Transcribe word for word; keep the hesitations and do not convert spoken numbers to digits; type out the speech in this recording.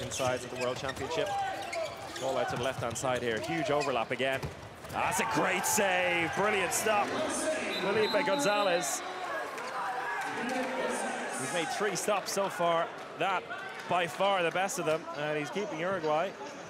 American sides at the World Championship. Ball out to the left-hand side here. Huge overlap again. That's a great save. Brilliant stop. Felipe Gonzalez. He's made three stops so far. That, by far, the best of them. And he's keeping Uruguay